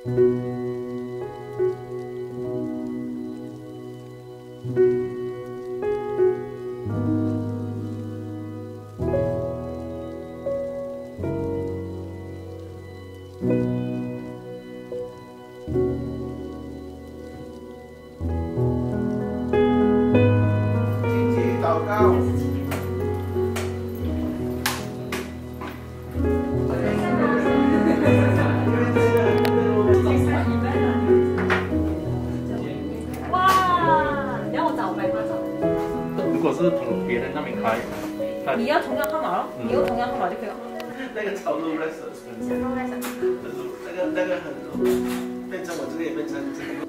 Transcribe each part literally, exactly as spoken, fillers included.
如果是从别人那边开， 你要同样号码咯，你用同样号码就可以了。 那个超 low res 很很 low res， 那个那个很 low， 变成我这个也变成这个。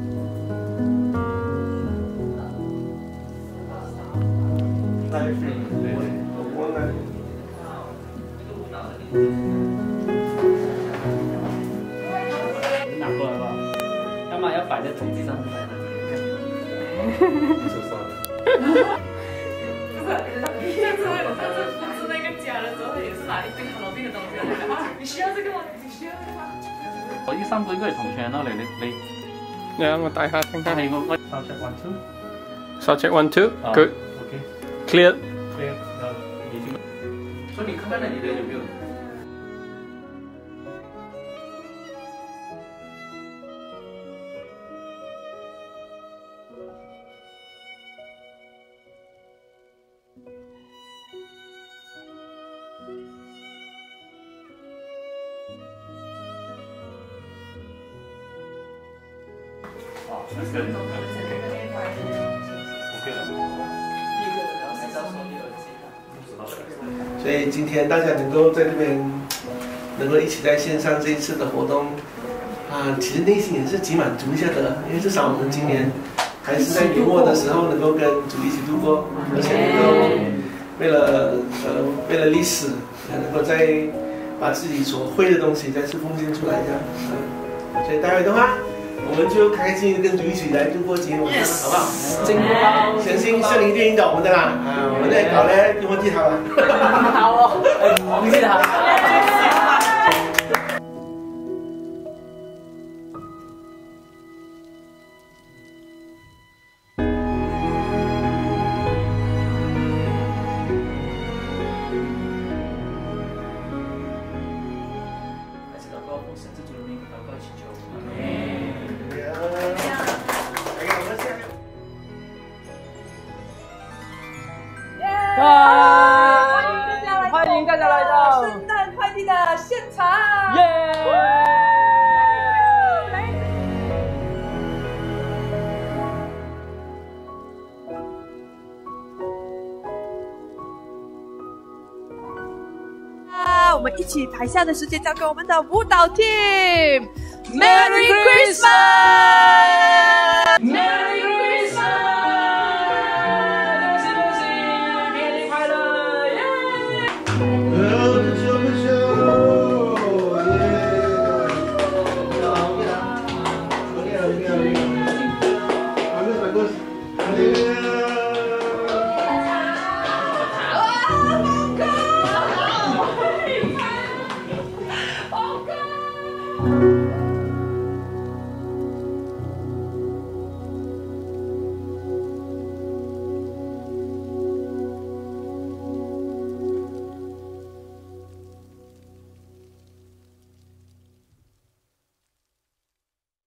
来，我我来。 拿过来吧，要么要摆在统计上面来的。你说算了。 不是，上次我上次布置那个家的时候，也是拿一堆 Halloween 的东西来啊，你需要这个吗？你需要这个吗？ 我依三個應該係同 channel 嚟，你你。 嚟我帶下聽聽。 係我我 sound check one two。 sound check one two。good。 OK。 clear。 clear。已經。所以你看看你的有沒有？ 所以今天大家能够在这边，能够一起在线上这一次的活动，啊，其实内心也是极满足一下的，因为至少我们今年还是在年末的时候能够跟主一起度过，而且能够为了呃为了历史，能够再把自己所会的东西再次奉献出来，这样，嗯，所以待会的话。我们就开心跟主一起来度过节，我们好不好？ 真好！ 相信圣灵电引导我们的啦，啊，我们在搞咧，用我记好了。 好哦，我记得好。 还是祷告奉神之主的名祷告祈求。 啊！欢迎大家来到圣诞派对的现场！耶！啊！我们一起台下的时间交给我们的舞蹈 team。Merry Christmas！Merry Christmas！Oh God!